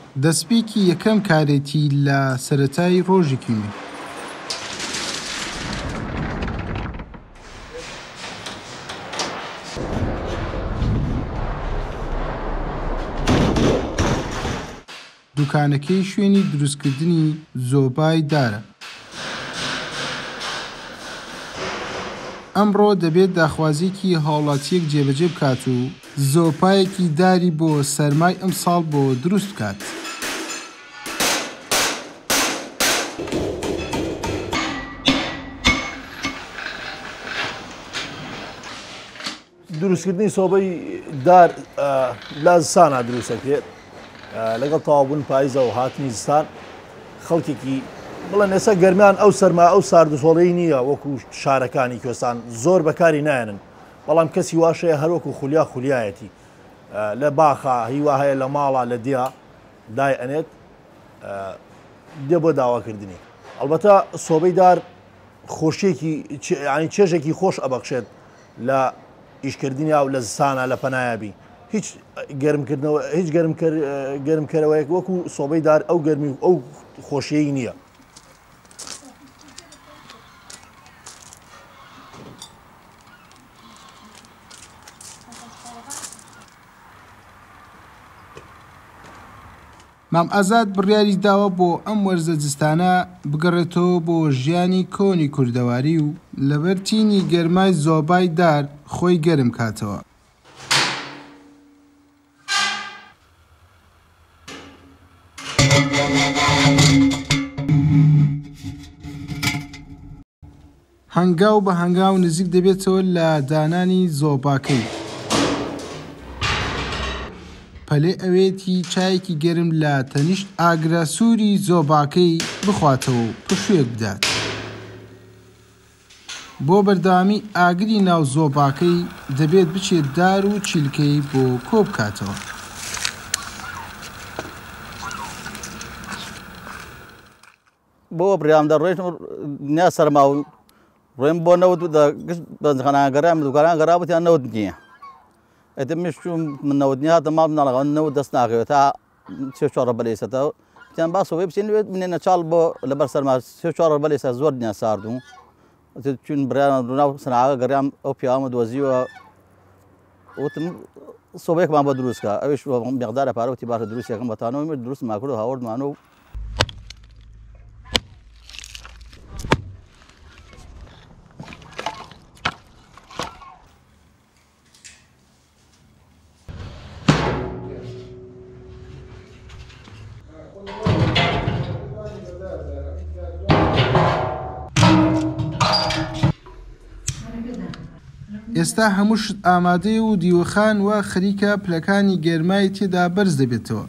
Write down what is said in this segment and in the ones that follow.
دەستپێکی یەکەم کارێتی لە سەرەتای ڕۆژێکی نوێ. دوکانەکەی شوێنی دروستکردنی زۆبای دارە. ئەمڕۆ دەبێت داخوازیەکی هاوڵاتیەک جێبەجێ بکات و زۆپایەکی داری بۆ سەرمای ئەم ساڵ بۆ دروست بکات. دروستکردنی سۆبەی دار لە زستانە دروستەکرێت لەگەڵ تەواوبوون پاییزە و هاتنی زستان خەڵکێکی بڵێن ئێستا گەرمیان ئەو سەرما ئەو ساردوسۆڵەی نییە وەکو شارەکانی کوێستان زۆر بەکاری نایەنن، بەڵام کەسی واشەیە هەروەکو خولیا خولیایەتی لە باخە هیوا هەیە لە ماڵە لە دیا دای ئەنێت دێ بۆ داواکردنی. ئەڵبەتە سۆبەی دار خۆشیێکی چێژێکی خۆش ئەبەخشێت لە ئیشکردنی و لە زستانە لە پەنایابی هیچ گەرمکردنەوە هیچ گەرمکەرەوەیەک وەکو سۆبەی دار ئەو گەرمی ئەو خۆشیەی نییە. مام ئازاد بڕیاری داوە بۆ ئەم وەرزە جستانە بگەڕێتەوە بۆ ژیانی کۆنی کوردەواری و لەبەر تینی گەرمای زۆبای دار خۆی گەرم کاتەوە. هەنگاو بە هەنگاو نزیک دەبێتەوە لە دانانی زۆباکەی. پەلێ ئەوێتی چایەکی گەرم لە تەنیشت ئاگرە سووری زۆباکەی بخواتەوە و پشوێک بدات. بۆ بەردەوامی ئاگری ناو زۆباکەی دەبێت بچێت دار و چیلکەی بۆ کۆ بکاتەوە. بۆ بڕیامدە ڕێژم دنیا سەرما و ڕێم بۆ نەوت بەخانەگەڕیان دوکانان گەڕابوتیان نەوت نییە. ئەتەمیش من نەوتنی هاتە ماڵ ناڵەوە نەوت دەست ناکەوێت تا سێ چوار بەلێسەتەوە وتیان با سۆبەی بچین منێنە چاڵ بۆ لەبەر سەرما سێ چوار بەلێسە زۆر دنیا ساردوو چون بڕیان ناو سەنعاگە گەڕیام ئەو پیاوەمە دۆزیوە وتم سۆبەیەکمان بۆ دروستکە ئەویش مقدارە پارە وتی باشە دروستیەکەم بەتانەوە دروست ماکرد و هاوردمانەوە. ئێستا هەموو شت ئامادەی و دیوەخان و خەریکە پلەکانی گەرمای تێدا بەرز دەبێتەوە.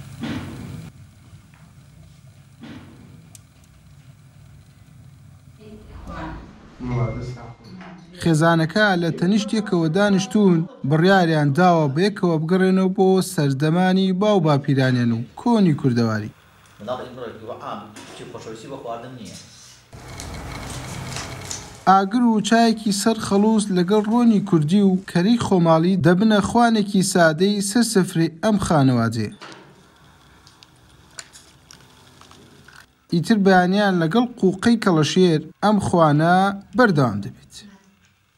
خێزانەکە لە تەنیشتێکەوە دانیشتوون بڕیاریان داوە بەیەکەوە بگەڕێنەوە بۆ سەردەمانی باو باپیرانیان و کۆنی کوردەواری. ئاگر و چایەکی سەر خەڵووس لەگەڵ ڕۆنی کوردی و کەری خۆماڵی دەبنە خوانێکی سادەی سەرسەفرەی ئەم خانەوادێ. ئیتر بەیانیان لەگەڵ قووقەی کەڵەشێر ئەم خوانە بەردەوام دەبێت.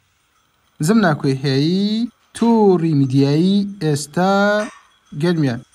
زمنا کوێهێیی تۆڕی میدیایی ئێستا گەرمیان